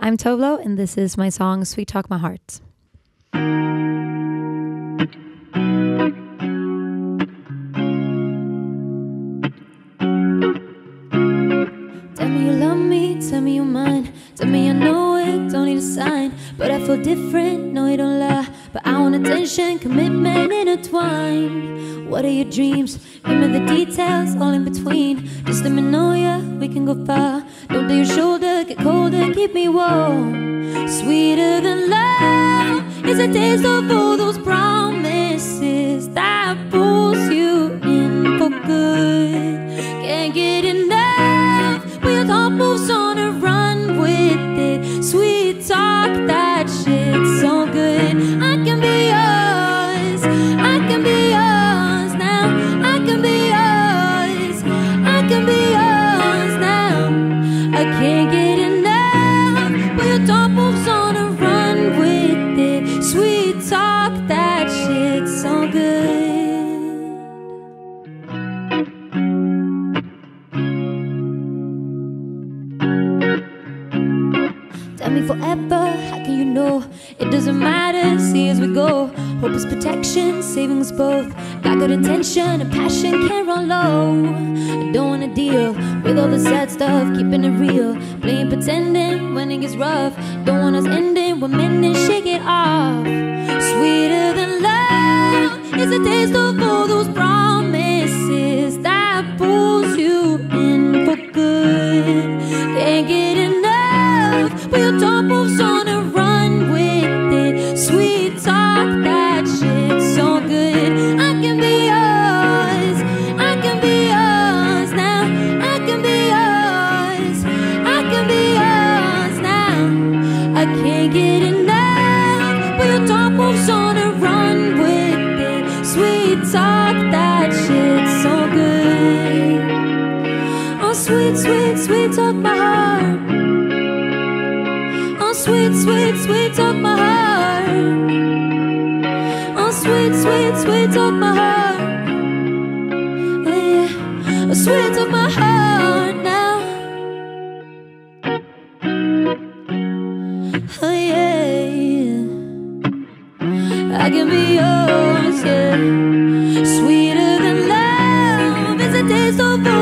I'm Toblo, and this is my song Sweet Talk My Heart. Tell me you love me, tell me you're mine. Tell me I know it, don't need a sign. But I feel different, no you don't lie. But I want attention, commitment intertwined. What are your dreams? Give me the details, all in between. Just let me know, yeah, we can go far. Don't do your shoulder, get colder, keep me warm. Sweeter than love is a taste of all those promises that pulls you in for good. Can't get enough, but your thought moves on and run with it. Sweet talk, that shit's so good. I can be yours, I can be yours now. I can be yours, I can be yours now. I can't get enough, but your thought moves on and run with it. Sweet talk, that shit's so good. Tell me forever, how can you know? It doesn't matter, see as we go. Hope is protection, saving us both. Got good intention and passion, can't run low. I don't wanna deal with all the sad stuff, keeping it real. Playing pretending when it gets rough. Don't want us ending, we're mending, shake it off. Sweeter than love is a taste of all those promises that pulls you in for good. Can't get enough, but your thought moves on and run with it. Sweet talk, that shit's so good. I can be yours, I can be yours now. I can be yours, I can be yours now. I can't get enough, but your thought moves on and run with it. Sweet talk, that shit's so good. Oh, sweet, sweet, sweet talk my heart. Oh, sweet, sweet, sweet talk my heart. Oh, sweet, sweet, sweet talk my heart. Oh, yeah. Oh, sweet talk my heart now. Oh, yeah, yeah. I can be yours, yeah. Sweeter than love is a taste of